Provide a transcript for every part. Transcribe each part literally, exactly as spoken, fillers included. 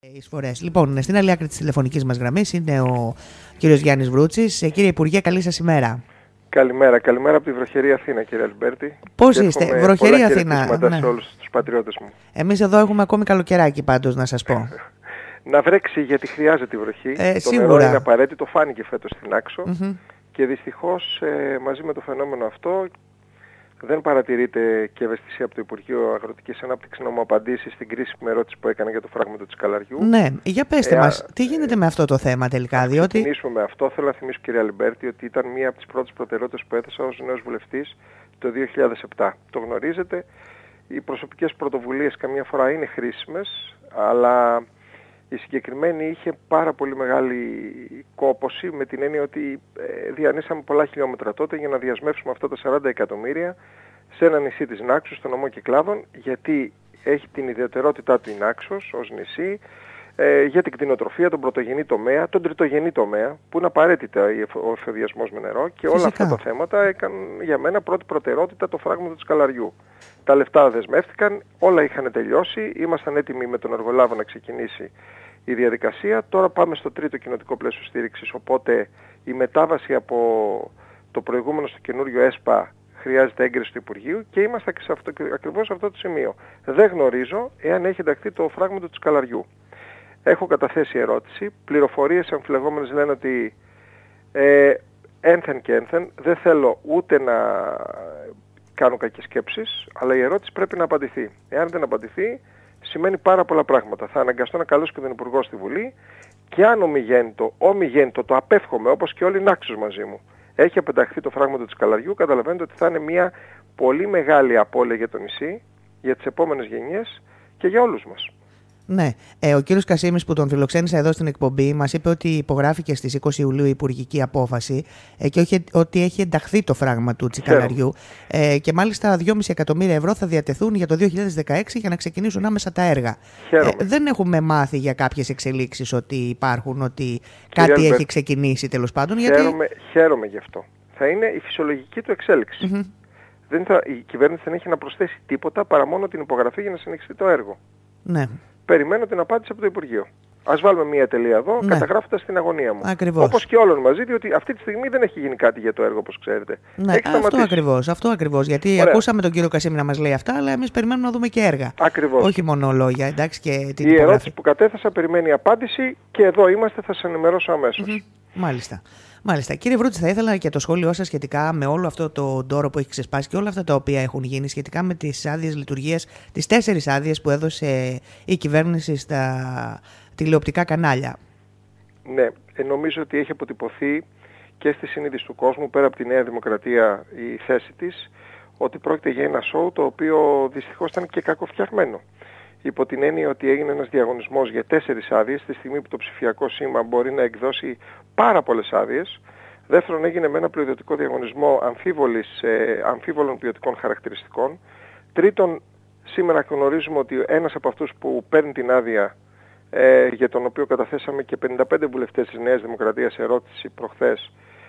Εισφορές. Λοιπόν, στην άλλη άκρη της τηλεφωνικής μας γραμμής είναι ο κύριος Γιάννης Βρούτσης. Ε, κύριε Υπουργέ, καλή σας ημέρα. Καλημέρα, καλημέρα από τη βροχερή Αθήνα, κύριε Αλμπέρτη. Πώς είστε, βροχερή Αθήνα? Ναι. Σε όλους τους πατριώτες μου. Εμείς εδώ έχουμε ακόμη καλοκαιράκι, πάντως, να σας πω. Να βρέξει, γιατί χρειάζεται η βροχή. Ε, το σίγουρα. νερό είναι απαραίτητο, φάνηκε φέτος στην Άξο. Mm-hmm. Και δυστυχώς ε, μαζί με το φαινόμενο αυτό δεν παρατηρείται και ευαισθησία από το Υπουργείο Αγροτικής Ανάπτυξης να μου απαντήσει στην κρίσιμη ερώτηση που έκανα για το φράγμα της Καλαριού. Ναι, για πέστε ε, μας, τι γίνεται με αυτό το θέμα τελικά? Θα διότι... ξεκινήσουμε με αυτό. Θέλω να θυμίσω, κύριε Αλμπέρτη, ότι ήταν μία από τις πρώτες προτεραιότητες που έθεσα ως νέος βουλευτής το δύο χιλιάδες επτά. Το γνωρίζετε, οι προσωπικές πρωτοβουλίες καμιά φορά είναι χρήσιμες, αλλά η συγκεκριμένη είχε πάρα πολύ μεγάλη κόπωση, με την έννοια ότι ε, διανύσαμε πολλά χιλιόμετρα τότε για να διασμεύσουμε αυτά τα σαράντα εκατομμύρια σε ένα νησί της Νάξου, στο νομό Κυκλάδων, γιατί έχει την ιδιαιτερότητά του η Νάξος ως νησί, ε, για την κτηνοτροφία, τον πρωτογενή τομέα, τον τριτογενή τομέα, που είναι απαραίτητα ο εφοδιασμός με νερό, και όλα Φυσικά. αυτά τα θέματα έκαναν για μένα πρώτη προτεραιότητα το φράγμα της Καλαριού. Τα λεφτά δεσμεύτηκαν, όλα είχαν τελειώσει, ήμασταν έτοιμοι με τον εργολάβο να ξεκινήσει η διαδικασία. Τώρα πάμε στο τρίτο κοινοτικό πλαίσιο στήριξης, οπότε η μετάβαση από το προηγούμενο στο καινούριο ΕΣΠΑ χρειάζεται έγκριση του Υπουργείου και είμαστε και σε αυτό, ακριβώς σε αυτό το σημείο. Δεν γνωρίζω εάν έχει ενταχθεί το φράγμα της Καλαριού. Έχω καταθέσει ερώτηση, πληροφορίες αμφιλεγόμενες λένε ότι ε, ένθεν και ένθεν, δεν θέλω ούτε να κάνω κακές σκέψεις, αλλά η ερώτηση πρέπει να απαντηθεί. Εάν δεν απαντηθεί, σημαίνει πάρα πολλά πράγματα. Θα αναγκαστώ να καλέσω και τον Υπουργό στη Βουλή, και αν ομιγέννητο, ομιγέννητο το απέφχομαι, όπως και όλοι οι Νάξους μαζί μου, έχει απενταχθεί το φράγμα της Καλαριού, καταλαβαίνετε ότι θα είναι μια πολύ μεγάλη απώλεια για το νησί, για τις επόμενες γενιές και για όλους μας. Ναι. Ε, ο κύριος Κασίμης, που τον φιλοξένησα εδώ στην εκπομπή, μας είπε ότι υπογράφηκε στις είκοσι Ιουλίου η υπουργική απόφαση ε, και όχι, ότι έχει ενταχθεί το φράγμα του Τσικαλαριού. Ε, και μάλιστα δυόμισι εκατομμύρια ευρώ θα διατεθούν για το δύο χιλιάδες δεκαέξι για να ξεκινήσουν άμεσα τα έργα. Ε, δεν έχουμε μάθει για κάποιες εξελίξεις ότι υπάρχουν, ότι Κύριε κάτι Αλμπέρ, έχει ξεκινήσει τέλος πάντων. Χαίρομαι, γιατί... χαίρομαι γι' αυτό. Θα είναι η φυσιολογική του εξέλιξη. Mm-hmm. Δεν θα, η κυβέρνηση δεν έχει να προσθέσει τίποτα παρά μόνο την υπογραφή για να συνεχιστεί το έργο. Ναι. Περιμένω την απάντηση από το Υπουργείο. Ας βάλουμε μία τελεία εδώ, ναι, καταγράφοντας την αγωνία μου. Ακριβώς. Όπως και όλων μαζί, διότι αυτή τη στιγμή δεν έχει γίνει κάτι για το έργο, όπως ξέρετε. Ναι, αυτό ακριβώς, αυτό ακριβώς. Γιατί Ωραία. ακούσαμε τον κύριο Κασίμη να μας λέει αυτά, αλλά εμείς περιμένουμε να δούμε και έργα. Ακριβώς. Όχι μόνο λόγια, εντάξει, και την Η υπογραφή. ερώτηση που κατέθεσα περιμένει απάντηση και εδώ είμαστε, θα σας ενημερώσω αμέσως. Mm-hmm. Μάλιστα. Μάλιστα. Κύριε Βρούτση, θα ήθελα και το σχόλιο σας σχετικά με όλο αυτό το ντόρο που έχει ξεσπάσει και όλα αυτά τα οποία έχουν γίνει σχετικά με τις άδειες λειτουργίας, τις τέσσερις άδειες που έδωσε η κυβέρνηση στα τηλεοπτικά κανάλια. Ναι, ε, νομίζω ότι έχει αποτυπωθεί και στη συνείδηση του κόσμου, πέρα από τη Νέα Δημοκρατία, η θέση της, ότι πρόκειται για ένα σοου το οποίο δυστυχώς ήταν και κακοφτιαγμένο. Υπό την έννοια ότι έγινε ένας διαγωνισμός για τέσσερις άδειες, τη στιγμή που το ψηφιακό σήμα μπορεί να εκδώσει πάρα πολλές άδειες. Δεύτερον, έγινε με ένα πλειοδοτικό διαγωνισμό αμφίβολης, ε, αμφίβολων ποιοτικών χαρακτηριστικών. Τρίτον, σήμερα γνωρίζουμε ότι ένας από αυτούς που παίρνει την άδεια, ε, για τον οποίο καταθέσαμε και πενήντα πέντε βουλευτές της Νέας Δημοκρατίας ερώτηση προχθές,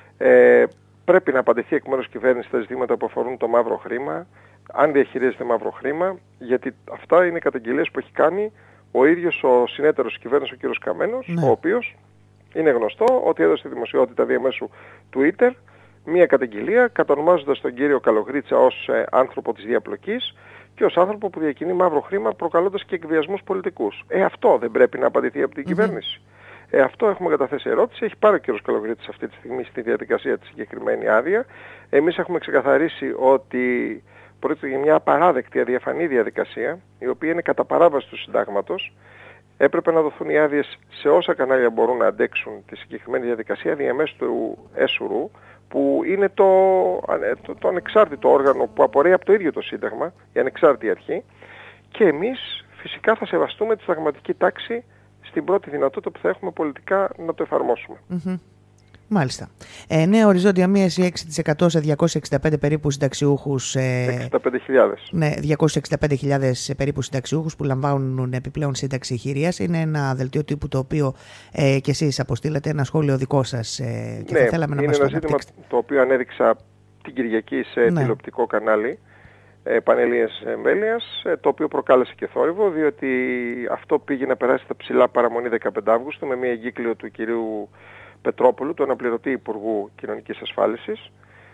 ε, πρέπει να απαντηθεί εκ μέρους κυβέρνησης στα ζητήματα που αφορούν το μαύρο χρήμα, αν διαχειρίζεται μαύρο χρήμα, γιατί αυτά είναι καταγγελίες που έχει κάνει ο ίδιος ο συνέτερος της κυβέρνησης, ο κ. Καμένος, ναι. ο οποίος είναι γνωστό ότι έδωσε στη δημοσιότητα διαμέσου Twitter μία καταγγελία κατονομάζοντας τον κύριο Καλογρίτσα ως ε, άνθρωπο της διαπλοκής και ως άνθρωπο που διακινεί μαύρο χρήμα, προκαλώντας και εκβιασμούς πολιτικούς. Ε, αυτό δεν πρέπει να απαντηθεί από την mm-hmm. κυβέρνηση. Ε, αυτό έχουμε καταθέσει ερώτηση. Έχει πάρει ο κ. Καλογρίτης αυτή τη στιγμή στη διαδικασία της συγκεκριμένη άδεια. Εμείς έχουμε ξεκαθαρίσει ότι πρόκειται για μια απαράδεκτη, αδιαφανή διαδικασία, η οποία είναι κατά παράβαση του συντάγματος. Έπρεπε να δοθούν οι άδειες σε όσα κανάλια μπορούν να αντέξουν τη συγκεκριμένη διαδικασία διαμέσου του ΕΣΟΥΡΟΥ, που είναι το, το, το ανεξάρτητο όργανο που απορρέει από το ίδιο το Σύνταγμα, η ανεξάρτητη αρχή, και εμείς φυσικά θα σεβαστούμε τη συνταγματική τάξη στην πρώτη δυνατότητα που θα έχουμε πολιτικά να το εφαρμόσουμε. Mm-hmm. Μάλιστα. Ε, νέα οριζόντια μείωση έξι τοις εκατό σε διακόσιους εξήντα πέντε περίπου συνταξιούχους. Ε, εξήντα πέντε χιλιάδες. Ναι, διακόσιους εξήντα πέντε χιλιάδες περίπου συνταξιούχους που λαμβάνουν επιπλέον σύνταξη χειρίας. Είναι ένα δελτίο τύπου το οποίο ε, και εσείς αποστήλατε, ένα σχόλιο δικό σας. Ε, και ναι, θα θέλαμε να είναι μας ένα το ζήτημα αναπτύξετε. Το οποίο ανέδειξα την Κυριακή σε ναι. τηλεοπτικό κανάλι. ε, πανελλήνιας εμβέλειας, ε, το οποίο προκάλεσε και θόρυβο, διότι αυτό πήγε να περάσει στα ψηλά παραμονή δεκαπέντε Αυγούστου με μια εγκύκλιο του κυρίου Πετρόπουλου, του αναπληρωτή Υπουργού Κοινωνικής Ασφάλισης.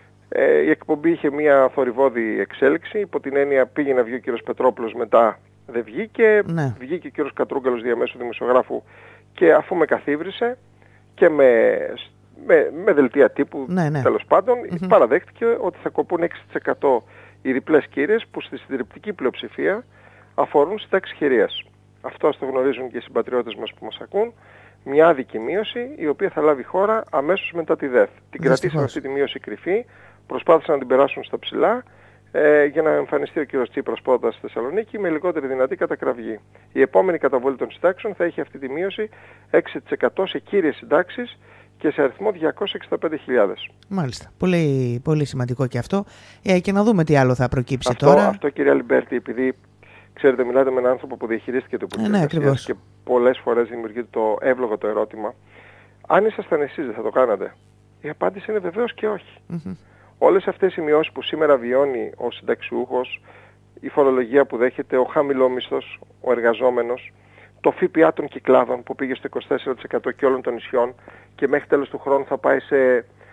Ε, η εκπομπή είχε μια θορυβώδη εξέλιξη, υπό την έννοια πήγε να βγει ο κύριος Πετρόπουλος, μετά δεν βγήκε, ναι. βγήκε ο κύριος Κατρούγκαλος διαμέσου δημοσιογράφου και αφού με καθίβρισε και με, με, με δελτία τύπου, ναι, ναι. τέλος πάντων, Mm-hmm. παραδέχτηκε ότι θα κοπούν έξι τοις εκατό οι διπλές κύριες που στη συντριπτική πλειοψηφία αφορούν συντάξεις χειρίας. Αυτό ας το γνωρίζουν και οι συμπατριώτες μας που μας ακούν. Μια άδικη μείωση η οποία θα λάβει χώρα αμέσως μετά τη ΔΕΘ. Την κρατήσαν αυτή τη μείωση κρυφή, προσπάθησαν να την περάσουν στα ψηλά ε, για να εμφανιστεί ο κ. Τσίπρας πρώτα στη Θεσσαλονίκη με λιγότερη δυνατή κατακραυγή. Η επόμενη καταβολή των συντάξεων θα έχει αυτή τη μείωση έξι τοις εκατό σε κύριες συντάξεις και σε αριθμό διακόσιες εξήντα πέντε χιλιάδες. Μάλιστα. Πολύ, πολύ σημαντικό και αυτό. Ε, και να δούμε τι άλλο θα προκύψει αυτό, τώρα. Αυτό, κυρία Λιμπέρτη, επειδή ξέρετε, μιλάτε με έναν άνθρωπο που διαχειρίστηκε το Υπουργείο Εργασίας και πολλές φορές δημιουργείται το εύλογο το ερώτημα, αν ήσασταν εσείς δεν θα το κάνατε? Η απάντηση είναι βεβαίως και όχι. Mm-hmm. Όλες αυτές οι μειώσεις που σήμερα βιώνει ο συνταξιούχος, η φορολογία που δέχεται, ο χαμηλόμισθος, ο εργαζόμενος, το ΦΠΑ των κυκλάδων που πήγε στο είκοσι τέσσερα τοις εκατό και όλων των νησιών και μέχρι τέλος του χρόνου θα πάει σε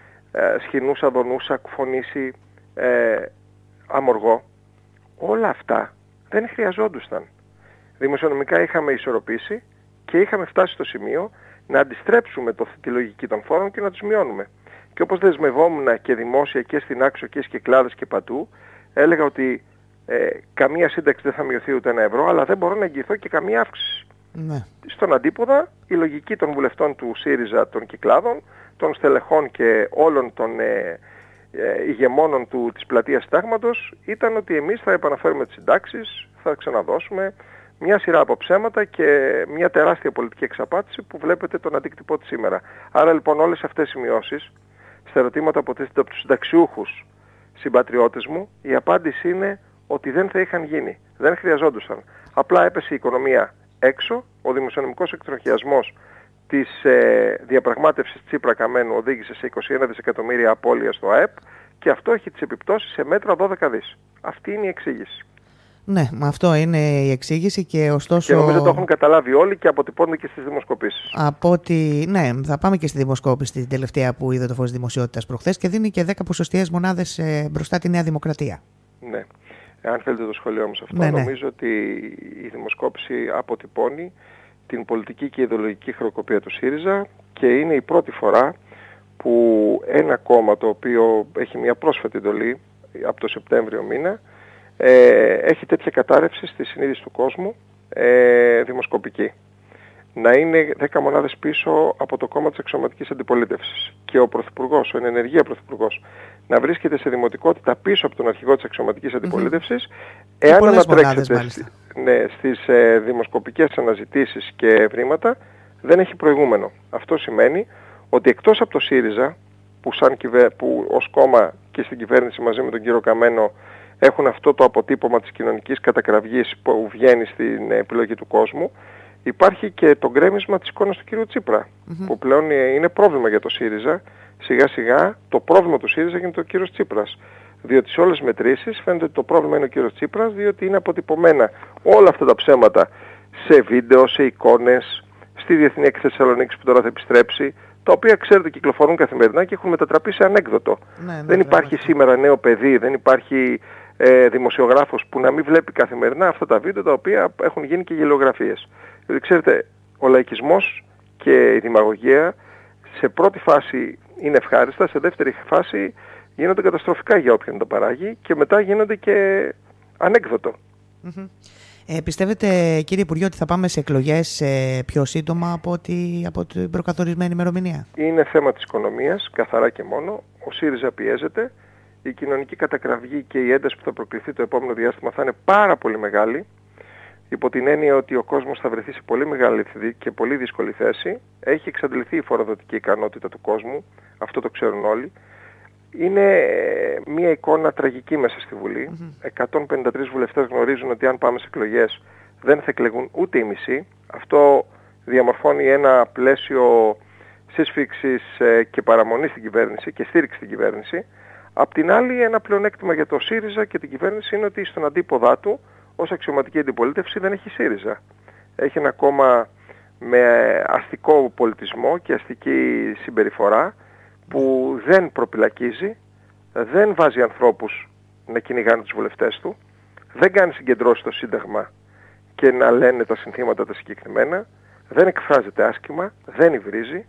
ε, σχοινούσα, δονούσα, κουφονήσει, ε, αμοργό. Όλα αυτά δεν χρειαζόντουσαν. Δημοσιονομικά είχαμε ισορροπήσει και είχαμε φτάσει στο σημείο να αντιστρέψουμε το, τη λογική των φόρων και να τους μειώνουμε. Και όπως δεσμευόμουν και δημόσια και στην Άξο και στις Κυκλάδες και παντού, έλεγα ότι ε, καμία σύνταξη δεν θα μειωθεί ούτε ένα ευρώ, αλλά δεν μπορώ να εγγυηθώ και καμία αύξηση. Ναι. Στον αντίποδα, η λογική των βουλευτών του ΣΥΡΙΖΑ των Κυκλάδων, των στελεχών και όλων των ε, ε, ηγεμόνων του, της πλατείας Συντάγματος ήταν ότι εμείς θα επαναφέρουμε τις συντάξεις, θα ξαναδώσουμε μια σειρά από ψέματα και μια τεράστια πολιτική εξαπάτηση που βλέπετε τον αντίκτυπό της σήμερα. Άρα λοιπόν όλες αυτές οι μειώσεις, στα ερωτήματα που τίθενται από τους συνταξιούχους συμπατριώτες μου, η απάντηση είναι ότι δεν θα είχαν γίνει, δεν χρειαζόντουσαν. Απλά έπεσε η οικονομία έξω, ο δημοσιονομικός εκτροχιασμός της ε, διαπραγμάτευσης Τσίπρα-Καμένου οδήγησε σε είκοσι ένα δισεκατομμύρια απώλεια στο ΑΕΠ και αυτό έχει τις επιπτώσεις σε μέτρα δώδεκα δις. Αυτή είναι η εξήγηση. Ναι, αυτό είναι η εξήγηση και ωστόσο... Και νομίζω το έχουν καταλάβει όλοι και αποτυπώνουν και στις δημοσκοπήσεις. Από ότι, ναι, θα πάμε και στη δημοσκόπηση την τελευταία που είδε το φως δημοσιότητας προχθές και δίνει και δέκα ποσοστιαίες μονάδες ε, μπροστά τη Νέα Δημοκρατία. Ναι. Αν θέλετε το σχολείο μου σε αυτό, ναι, ναι. νομίζω ότι η δημοσκόπηση αποτυπώνει την πολιτική και ιδεολογική χρεοκοπία του ΣΥΡΙΖΑ και είναι η πρώτη φορά που ένα κόμμα το οποίο έχει μια πρόσφατη εντολή από το Σεπτέμβριο μήνα ε, έχει τέτοια κατάρρευση στη συνείδηση του κόσμου ε, δημοσκοπική. Να είναι δέκα μονάδες πίσω από το κόμμα της αξιωματικής αντιπολίτευσης και ο Πρωθυπουργός, ο εν ενεργεία Πρωθυπουργός, να βρίσκεται σε δημοτικότητα πίσω από τον αρχηγό της αξιωματικής αντιπολίτευσης, mm-hmm. εάν ανατρέξετε στι, ναι, στις ε, δημοσκοπικές αναζητήσεις και ευρήματα, δεν έχει προηγούμενο. Αυτό σημαίνει ότι εκτός από το ΣΥΡΙΖΑ, που, σαν κυβε... που ως κόμμα και στην κυβέρνηση μαζί με τον κύριο Καμένο έχουν αυτό το αποτύπωμα της κοινωνικής κατακραυγής που βγαίνει στην επιλογή του κόσμου, υπάρχει και το γκρέμισμα της εικόνας του κύριου Τσίπρα, mm-hmm. που πλέον είναι πρόβλημα για το ΣΥΡΙΖΑ. Σιγά σιγά το πρόβλημα του ΣΥΡΙΖΑ γίνεται ο κύριος Τσίπρας. Διότι σε όλες τις μετρήσεις φαίνεται ότι το πρόβλημα είναι ο κύριος Τσίπρας, διότι είναι αποτυπωμένα όλα αυτά τα ψέματα σε βίντεο, σε εικόνες, στη Διεθνή Έκθεση Θεσσαλονίκης που τώρα θα επιστρέψει, τα οποία ξέρετε κυκλοφορούν καθημερινά και έχουν μετατραπεί σε ανέκδοτο. Ναι, ναι, δεν υπάρχει ναι. σήμερα νέο παιδί, δεν υπάρχει ε, δημοσιογράφος που να μην βλέπει καθημερινά αυτά τα βίντεο τα οποία έχουν γίνει και γελιογραφίες. Δηλαδή ξέρετε, ο λαϊκισμός και η δημαγωγία σε πρώτη φάση είναι ευχάριστα, σε δεύτερη φάση γίνονται καταστροφικά για όποιον το παράγει και μετά γίνονται και ανέκδοτο. Mm-hmm. Ε, πιστεύετε κύριε Υπουργέ ότι θα πάμε σε εκλογές ε, πιο σύντομα από, τη, από την προκαθορισμένη ημερομηνία? Είναι θέμα της οικονομίας, καθαρά και μόνο. Ο ΣΥΡΙΖΑ πιέζεται. Η κοινωνική κατακραυγή και η ένταση που θα προκληθεί το επόμενο διάστημα θα είναι πάρα πολύ μεγάλη. Υπό την έννοια ότι ο κόσμος θα βρεθεί σε πολύ μεγάλη και πολύ δύσκολη θέση. Έχει εξαντληθεί η φοροδοτική ικανότητα του κόσμου. Αυτό το ξέρουν όλοι. Είναι μια εικόνα τραγική μέσα στη Βουλή. Mm-hmm. εκατόν πενήντα τρεις βουλευτές γνωρίζουν ότι αν πάμε σε εκλογές δεν θα εκλεγούν ούτε οι μισοί. Αυτό διαμορφώνει ένα πλαίσιο σύσφυξης και παραμονής στην κυβέρνηση και στήριξη στην κυβέρνηση. Απ' την άλλη, ένα πλεονέκτημα για το ΣΥΡΙΖΑ και την κυβέρνηση είναι ότι στον αντίποδά του, ως αξιωματική αντιπολίτευση, δεν έχει ΣΥΡΙΖΑ. Έχει ένα κόμμα με αστικό πολιτισμό και αστική συμπεριφορά που δεν προπυλακίζει, δεν βάζει ανθρώπους να κυνηγάνε τους βουλευτές του, δεν κάνει συγκεντρώσεις στο Σύνταγμα και να λένε τα συνθήματα τα συγκεκριμένα, δεν εκφράζεται άσχημα, δεν υβρίζει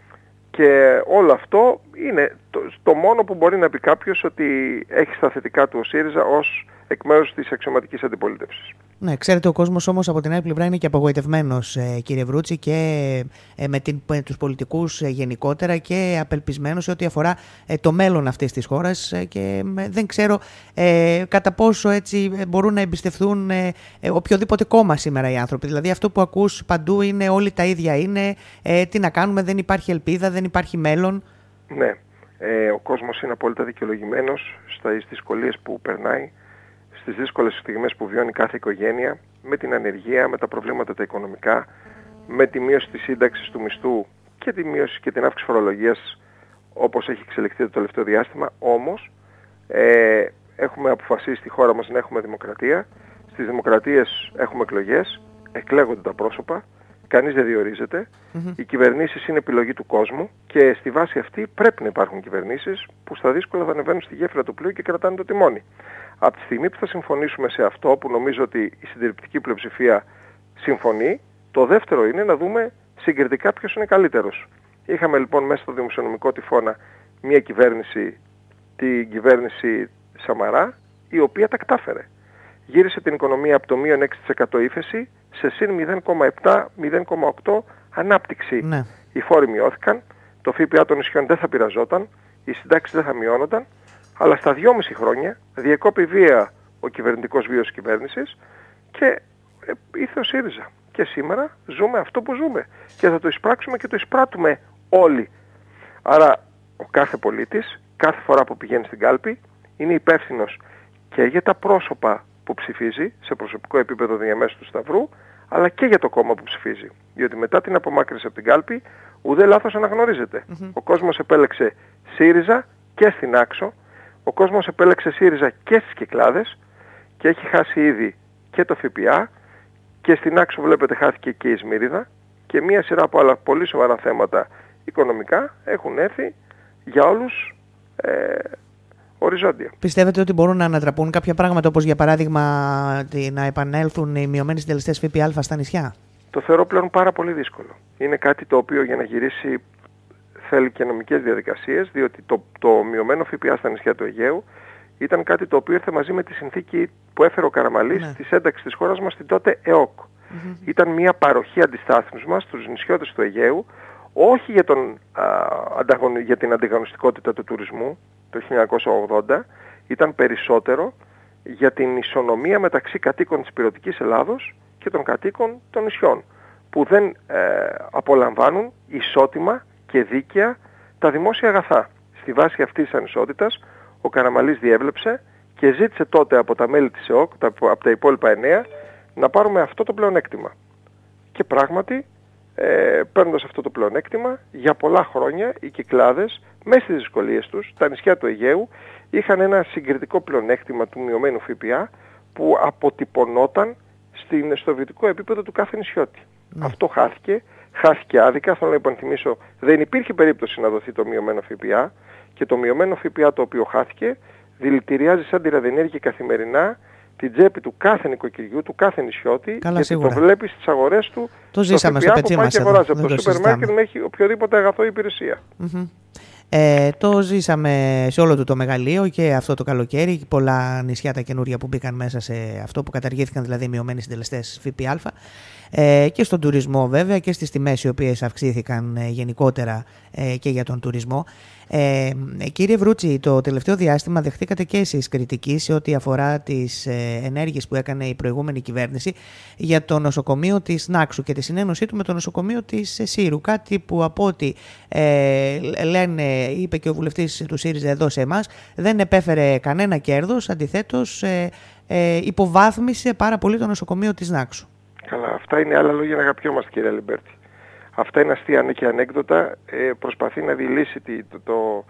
και όλο αυτό είναι το, το μόνο που μπορεί να πει κάποιος ότι έχει στα θετικά του ο ΣΥΡΙΖΑ ως εκ μέρους της αξιωματικής αντιπολίτευσης. Ναι, ξέρετε, ο κόσμος όμως από την άλλη πλευρά είναι και απογοητευμένος, ε, κύριε Βρούτση, και ε, με, την, με τους πολιτικούς ε, γενικότερα και απελπισμένος σε ό,τι αφορά ε, το μέλλον αυτής της χώρας ε, και ε, δεν ξέρω ε, κατά πόσο έτσι ε, μπορούν να εμπιστευτούν ε, ε, οποιοδήποτε κόμμα σήμερα οι άνθρωποι. Δηλαδή αυτό που ακούς παντού είναι όλοι τα ίδια είναι, ε, τι να κάνουμε, δεν υπάρχει ελπίδα, δεν υπάρχει μέλλον. Ναι, ε, ο κόσμος είναι απόλυτα δικαιολογημένος στις δυσκολίες που περνάει, στις δύσκολες στιγμές που βιώνει κάθε οικογένεια, με την ανεργία, με τα προβλήματα τα οικονομικά, με τη μείωση της σύνταξης του μισθού και τη μείωση και την αύξηση φορολογίας όπως έχει εξελιχθεί το τελευταίο διάστημα. Όμως ε, έχουμε αποφασίσει στη χώρα μας να έχουμε δημοκρατία. Στις δημοκρατίες έχουμε εκλογές, εκλέγονται τα πρόσωπα, κανείς δεν διορίζεται. Mm-hmm. Οι κυβερνήσεις είναι επιλογή του κόσμου και στη βάση αυτή πρέπει να υπάρχουν κυβερνήσεις που στα δύσκολα θα ανεβαίνουν στη γέφυρα του πλοίου και κρατάνε το τιμόνι. Από τη στιγμή που θα συμφωνήσουμε σε αυτό, που νομίζω ότι η συντηρητική πλειοψηφία συμφωνεί, το δεύτερο είναι να δούμε συγκριτικά ποιος είναι καλύτερος. Είχαμε λοιπόν μέσα στο δημοσιονομικό τυφώνα μια κυβέρνηση, την κυβέρνηση Σαμαρά, η οποία τα κατάφερε. Γύρισε την οικονομία από το μείον έξι τοις εκατό ύφεση σε συν μηδέν κόμμα επτά με μηδέν κόμμα οκτώ ανάπτυξη. Ναι. Οι φόροι μειώθηκαν, το ΦΠΑ των νησιών δεν θα πειραζόταν, οι συντάξεις δεν θα μειώνονταν, αλλά στα δυόμιση χρόνια διεκόπη βία ο κυβερνητικός βίος κυβέρνησης και ήρθε ο ΣΥΡΙΖΑ. Και σήμερα ζούμε αυτό που ζούμε και θα το εισπράξουμε και το εισπράττουμε όλοι. Άρα ο κάθε πολίτης, κάθε φορά που πηγαίνει στην κάλπη, είναι υπεύθυνος και για τα πρόσωπα που ψηφίζει σε προσωπικό επίπεδο διαμέσου του Σταυρού, αλλά και για το κόμμα που ψηφίζει. Διότι μετά την απομάκρυνση από την κάλπη, ουδέ λάθος αναγνωρίζεται. Mm-hmm. Ο κόσμος επέλεξε ΣΥΡΙΖΑ και στην Άξο, ο κόσμος επέλεξε ΣΥΡΙΖΑ και στις Κυκλάδες και έχει χάσει ήδη και το ΦΠΑ και στην Άξο βλέπετε χάθηκε και η Σμύριδα και μία σειρά από άλλα πολύ σοβαρά θέματα οικονομικά έχουν έρθει για όλους ε, οριζόντια. Πιστεύετε ότι μπορούν να ανατραπούν κάποια πράγματα, όπως για παράδειγμα να επανέλθουν οι μειωμένοι συντελεστές ΦΠΑ στα νησιά? Το θεωρώ πλέον πάρα πολύ δύσκολο. Είναι κάτι το οποίο για να γυρίσει θέλει και νομικές διαδικασίες, διότι το, το μειωμένο ΦΠΑ στα νησιά του Αιγαίου ήταν κάτι το οποίο ήρθε μαζί με τη συνθήκη που έφερε ο Καραμανλής ναι. της ένταξης της χώρας μας στην τότε ΕΟΚ. Mm-hmm. Ήταν μια παροχή αντιστάθμισμα στους νησιώτες του Αιγαίου, όχι για, τον, α, ανταγωνι, για την ανταγωνιστικότητα του τουρισμού το χίλια εννιακόσια ογδόντα, ήταν περισσότερο για την ισονομία μεταξύ κατοίκων της ηπειρωτικής Ελλάδος και των κατοίκων των νησιών, που δεν ε, απολαμβάνουν ισότιμα και δίκαια τα δημόσια αγαθά. Στη βάση αυτής της ανισότητας ο Καραμανλής διέβλεψε και ζήτησε τότε από τα μέλη της ΕΟΚ, από τα υπόλοιπα εννέα, να πάρουμε αυτό το πλεονέκτημα. Και πράγματι, ε, παίρνοντας αυτό το πλεονέκτημα, για πολλά χρόνια οι Κυκλάδες, μέσα στις δυσκολίες τους, τα νησιά του Αιγαίου, είχαν ένα συγκριτικό πλεονέκτημα του μειωμένου ΦΠΑ που αποτυπωνόταν στην, στο βιωτικό επίπεδο του κάθε νησιώτη. Mm. Αυτό χάθηκε, χάθηκε άδικα. Θέλω να υπενθυμίσω, δεν υπήρχε περίπτωση να δοθεί το μειωμένο ΦΠΑ και το μειωμένο ΦΠΑ το οποίο χάθηκε δηλητηριάζει σαν τη ραδιενέργεια καθημερινά την τσέπη του κάθε νοικοκυριού, του κάθε νησιώτη. Καλά, γιατί σίγουρα. Το βλέπει στις αγορές του. Το ζήσαμε στο πετσί μας εδώ. Αγοράζει από το σούπερ μάρκετ μέχρι οποιοδήποτε αγαθό ή υπηρεσία. Mm-hmm. Ε, το ζήσαμε σε όλο του το μεγαλείο και αυτό το καλοκαίρι. Πολλά νησιά τα καινούρια που μπήκαν μέσα σε αυτό, που καταργήθηκαν δηλαδή οι μειωμένοι συντελεστές ΦΠΑ. Ε, και στον τουρισμό βέβαια και στις τιμές οι οποίες αυξήθηκαν ε, γενικότερα ε, και για τον τουρισμό. Ε, κύριε Βρούτση, το τελευταίο διάστημα δεχτήκατε και εσείς κριτική σε ό,τι αφορά τις ε, ενέργειες που έκανε η προηγούμενη κυβέρνηση για το νοσοκομείο της Νάξου και τη συνένωσή του με το νοσοκομείο της Σύρου. Κάτι που από ό,τι ε, λένε, είπε και ο βουλευτής του ΣΥΡΙΖΑ εδώ σε εμάς, δεν επέφερε κανένα κέρδος, αντιθέτως ε, ε, υποβάθμισε πάρα πολύ το νοσοκομείο της Νάξου. Καλά, αυτά είναι άλλα λόγια να αγαπιόμαστε, κύριε Λιμπέρτη. Αυτά είναι αστεία και ανέκδοτα. Ε, προσπαθεί να δηλήσει το, το,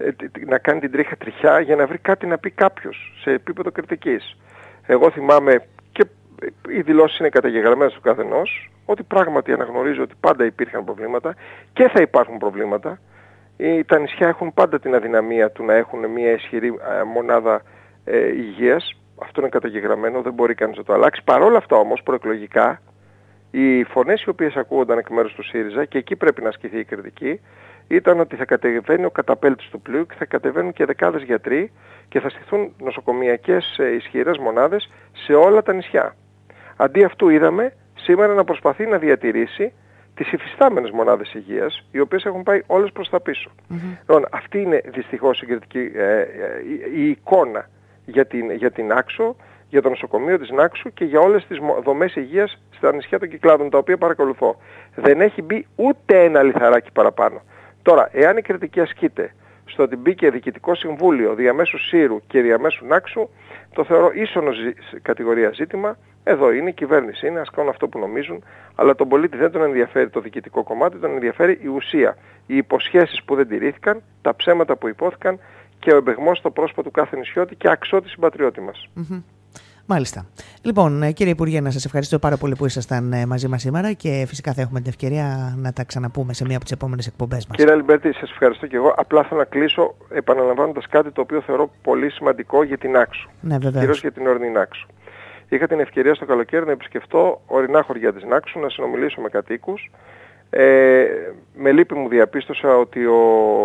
να κάνει την τρίχα τριχιά για να βρει κάτι να πει κάποιος σε επίπεδο κριτικής. Εγώ θυμάμαι, και οι δηλώσεις είναι καταγεγραμμένες του καθενός, ότι πράγματι αναγνωρίζω ότι πάντα υπήρχαν προβλήματα και θα υπάρχουν προβλήματα. Τα νησιά έχουν πάντα την αδυναμία του να έχουν μια ισχυρή μονάδα ε, υγείας. Αυτό είναι καταγεγραμμένο, δεν μπορεί κανείς να το αλλάξει. Παρ' όλα αυτά όμως, προεκλογικά, οι φωνές οι οποίες ακούγονταν εκ μέρους του ΣΥΡΙΖΑ, και εκεί πρέπει να ασκηθεί η κριτική, ήταν ότι θα κατεβαίνει ο καταπέλτης του πλοίου και θα κατεβαίνουν και δεκάδες γιατροί και θα στηθούν νοσοκομιακές ε, ισχυρές μονάδες σε όλα τα νησιά. Αντί αυτού είδαμε σήμερα να προσπαθεί να διατηρήσει τις υφιστάμενες μονάδες υγείας, οι οποίες έχουν πάει όλες προς τα πίσω. Mm-hmm. Λοιπόν, αυτή είναι δυστυχώς η, κριτική, ε, ε, η, η εικόνα για την, για την Νάξο, για το νοσοκομείο της Νάξου και για όλες τις δομές υγείας στα νησιά των Κυκλάδων, τα οποία παρακολουθώ. Δεν έχει μπει ούτε ένα λιθαράκι παραπάνω. Τώρα, εάν η κριτική ασκείται στο ότι μπήκε διοικητικό συμβούλιο διαμέσου Σύρου και διαμέσου Νάξου, το θεωρώ ίσονο κατηγορία ζήτημα. Εδώ είναι η κυβέρνηση, είναι, ας κάνουν αυτό που νομίζουν, αλλά τον πολίτη δεν τον ενδιαφέρει το διοικητικό κομμάτι, τον ενδιαφέρει η ουσία. Οι υποσχέσεις που δεν τηρήθηκαν, τα ψέματα που υπόθηκαν και ο εμπεγμός στο πρόσωπο του κάθε νησιώτη και αξιώτη συμπατριώτη μας. Mm-hmm. Μάλιστα. Λοιπόν, κύριε Υπουργέ, να σας ευχαριστώ πάρα πολύ που ήσασταν μαζί μας σήμερα και φυσικά θα έχουμε την ευκαιρία να τα ξαναπούμε σε μία από τις επόμενες εκπομπές μας. Κύριε Αλιμπέρτη, σας ευχαριστώ και εγώ. Απλά θέλω να κλείσω επαναλαμβάνοντας κάτι το οποίο θεωρώ πολύ σημαντικό για την Νάξο. Ναι, βεβαίως. Κυρίως για την ορεινή Νάξο. Είχα την ευκαιρία στο καλοκαίρι να επισκεφτώ ορεινά χωριά της Νάξου, να συνομιλήσω με κατοίκους. Ε, με λύπη μου διαπίστωσα ότι ο,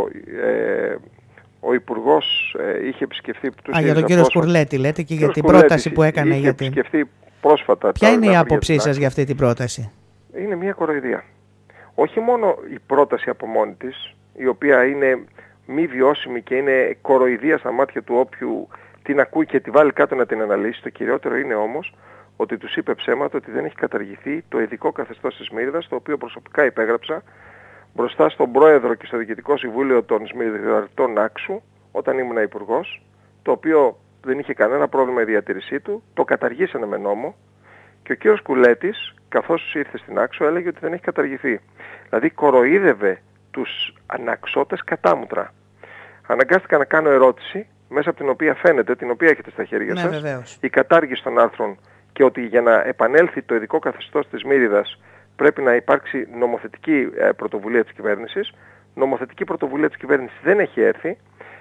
ε, ο Υπουργός ε, είχε επισκεφθεί... Α, για τον κύριο Σκουρλέτη λέτε και για την πρόταση που έκανε είχε για την... επισκεφθεί πρόσφατα... Ποια είναι η άποψή σας για αυτή την πρόταση? Είναι μια κοροϊδία. Όχι μόνο η πρόταση από μόνη της, η οποία είναι μη βιώσιμη και είναι κοροϊδία στα μάτια του όποιου την ακούει και τη βάλει κάτω να την αναλύσει. Το κυριότερο είναι όμως ότι τους είπε ψέματα ότι δεν έχει καταργηθεί το ειδικό καθεστώς της Σμύριδας, το οποίο προσωπικά υπέγραψα μπροστά στον πρόεδρο και στο διοικητικό συμβούλιο των Σμυριδατών Νάξου όταν ήμουν υπουργός, το οποίο δεν είχε κανένα πρόβλημα η διατήρησή του, το καταργήσανε με νόμο και ο κύριος Κουλέτης, καθώς ήρθε στην Νάξο, έλεγε ότι δεν έχει καταργηθεί. Δηλαδή κοροϊδεύε τους αναξώτες κατάμουτρα. Αναγκάστηκα να κάνω ερώτηση, μέσα από την οποία φαίνεται, την οποία έχετε στα χέρια ναι, σας, βεβαίως. η κατάργηση των άρθρων και ότι για να επανέλθει το ειδικό καθεστώς της Μύριδας πρέπει να υπάρξει νομοθετική ε, πρωτοβουλία της κυβέρνησης. Νομοθετική πρωτοβουλία της κυβέρνησης δεν έχει έρθει.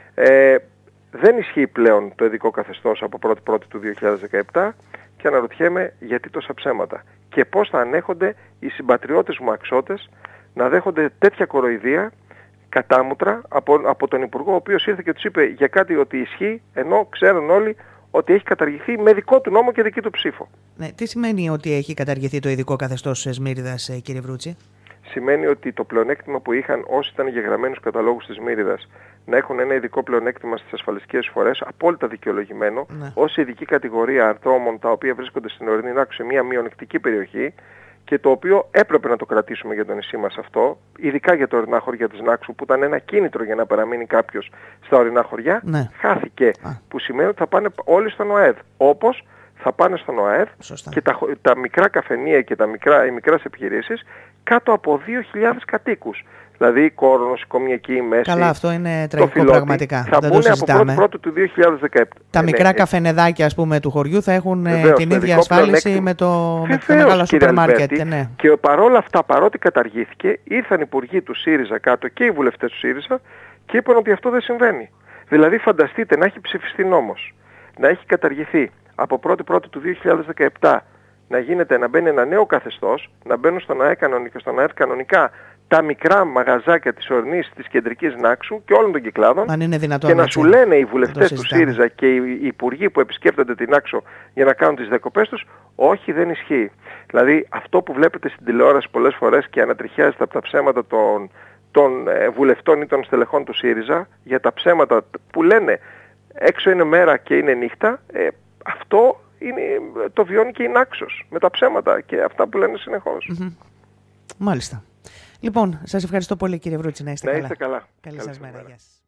Ε, δεν ισχύει πλέον το ειδικό καθεστώς από πρώτη πρώτη του δύο χιλιάδες δεκαεπτά και αναρωτιέμαι γιατί τόσα ψέματα. Και πώς θα ανέχονται οι συμπατριώτες μου αξώτες να δέχονται τέτοια κοροϊδία κατάμουτρα από, από τον Υπουργό, ο οποίος ήρθε και τους είπε για κάτι ότι ισχύει, ενώ ξέρουν όλοι ότι έχει καταργηθεί με δικό του νόμο και δική του ψήφο. Ναι, τι σημαίνει ότι έχει καταργηθεί το ειδικό καθεστώς της Σμύριδας, κύριε Βρούτση? Σημαίνει ότι το πλεονέκτημα που είχαν όσοι ήταν γεγραμμένους καταλόγους της Σμύριδας να έχουν ένα ειδικό πλεονέκτημα στις ασφαλιστικές φορές, απόλυτα δικαιολογημένο, ναι. ως ειδική κατηγορία ατόμων τα οποία βρίσκονται στην ορεινή Νάξο σε μια μειονεκτική περιοχή, και το οποίο έπρεπε να το κρατήσουμε για το νησί μας αυτό, ειδικά για τα ορεινά χωριά της Νάξου, που ήταν ένα κίνητρο για να παραμείνει κάποιος στα ορεινά χωριά, ναι. χάθηκε. Α. Που σημαίνει ότι θα πάνε όλοι στον ΟΑΕΔ. Όπως θα πάνε στον ΟΑΕΔ και τα, τα μικρά καφενεία και τα μικρά, οι μικρές επιχειρήσεις κάτω από δύο χιλιάδες κατοίκους. Δηλαδή κόρο, νοσοκομιακή, μέση. Καλά, αυτό είναι τραγικό φιλότι, πραγματικά. Θα μπουν από πρώτη πρώτη του δύο χιλιάδες δεκαεπτά. Τα ναι, μικρά ναι. καφενεδάκια, ας πούμε, του χωριού θα έχουν Βεβαίως, την ίδια ασφάλιση με το, με το μεγάλο σούπερ μάρκετ. Ναι. Και παρόλα αυτά, παρότι καταργήθηκε, ήρθαν υπουργοί του ΣΥΡΙΖΑ κάτω και οι βουλευτές του ΣΥΡΙΖΑ και είπαν ότι αυτό δεν συμβαίνει. Δηλαδή φανταστείτε να έχει ψηφιστεί νόμος, να έχει καταργηθεί από πρώτη πρώτη του δύο χιλιάδες δεκαεπτά, να γίνεται να μπαίνει ένα νέο καθεστώς, να μπαίνουν στον ΑΕ κανονικά, στον ΑΕΔ κανονικά τα μικρά μαγαζάκια της ορεινής, της κεντρικής Νάξου και όλων των κυκλάδων, αν είναι δυνατόν, και να έτσι, σου λένε οι βουλευτές του ΣΥΡΙΖΑ και οι υπουργοί που επισκέπτονται την Νάξο για να κάνουν τις διακοπές τους, όχι, δεν ισχύει. Δηλαδή αυτό που βλέπετε στην τηλεόραση πολλές φορές και ανατριχιάζεται από τα ψέματα των, των ε, βουλευτών ή των στελεχών του ΣΥΡΙΖΑ για τα ψέματα που λένε έξω είναι μέρα και είναι νύχτα, ε, αυτό είναι, το βιώνει και η Νάξος με τα ψέματα και αυτά που λένε συνεχώς. Mm-hmm. Μάλιστα. Λοιπόν, σας ευχαριστώ πολύ, κύριε Βρούτση, να είστε να καλά. Είστε καλά. Καλή σας μέρα. Γεια σας.